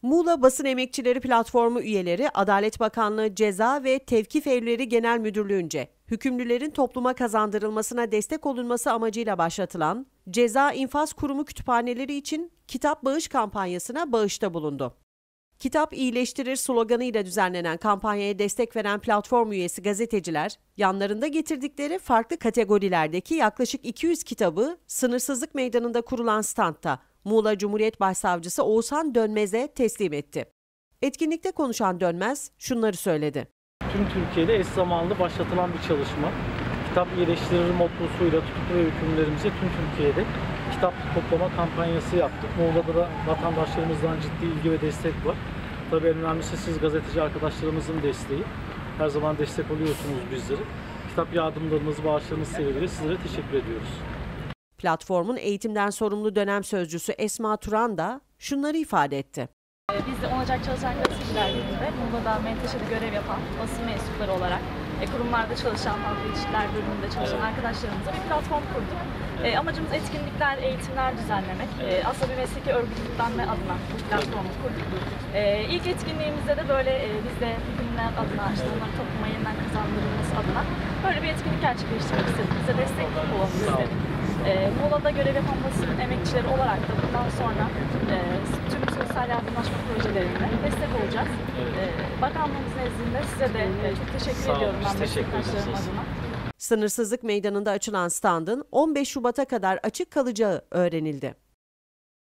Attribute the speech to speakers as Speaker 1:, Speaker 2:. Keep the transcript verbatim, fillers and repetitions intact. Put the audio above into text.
Speaker 1: Muğla Basın Emekçileri Platformu üyeleri Adalet Bakanlığı Ceza ve Tevkif Evleri Genel Müdürlüğü'nce hükümlülerin topluma kazandırılmasına destek olunması amacıyla başlatılan Ceza İnfaz Kurumu kütüphaneleri için kitap bağış kampanyasına bağışta bulundu. Kitap iyileştirir sloganıyla düzenlenen kampanyaya destek veren platform üyesi gazeteciler, yanlarında getirdikleri farklı kategorilerdeki yaklaşık iki yüz kitabı Sınırsızlık Meydanı'nda kurulan standta Muğla Cumhuriyet Başsavcısı Oğuzhan Dönmez'e teslim etti. Etkinlikte konuşan Dönmez şunları söyledi.
Speaker 2: Tüm Türkiye'de eş zamanlı başlatılan bir çalışma. Kitap iyileştirir mottosuyla tutuklu ve hükümlülerimize tüm Türkiye'de kitap toplama kampanyası yaptık. Muğla'da da vatandaşlarımızdan ciddi ilgi ve destek var. Tabii en önemlisi siz gazeteci arkadaşlarımızın desteği. Her zaman destek oluyorsunuz bizlere. Kitap yardımlarınız, bağışlarınız sebebiyle sizlere teşekkür ediyoruz.
Speaker 1: Platformun eğitimden sorumlu dönem sözcüsü Esma Turan da şunları ifade etti.
Speaker 3: Biz de On Ocak Çalışan Gazeteciler Birliği'nde Muğla'da menteşeli görev yapan basın mensupları olarak e, kurumlarda çalışan, halk ilişkiler bölümünde çalışan arkadaşlarımızla bir platform kurduk. E, amacımız etkinlikler, eğitimler düzenlemek. E, aslında bir mesleki örgütlenme adına bu platformu kurduk. E, ilk etkinliğimizde de böyle e, biz de hükümler adına, işte onların topluma yeniden kazandırılması adına böyle bir etkinlik gerçekleştirmek istedik. Bize destek olalım istedik. E, Muğla'da görev yapan basın emekçileri olarak da bundan sonra e, tüm sosyal yardımlaşma projelerine destek olacağız. E, Bakanlığımız nezdinde size de e, çok teşekkür
Speaker 2: Sağ
Speaker 3: ediyorum
Speaker 2: olun,
Speaker 3: ben
Speaker 2: teşekkür
Speaker 3: meslektaşlarım
Speaker 2: ederiz.
Speaker 3: adına.
Speaker 1: Sınırsızlık Meydanı'nda açılan standın on beş Şubat'a kadar açık kalacağı öğrenildi.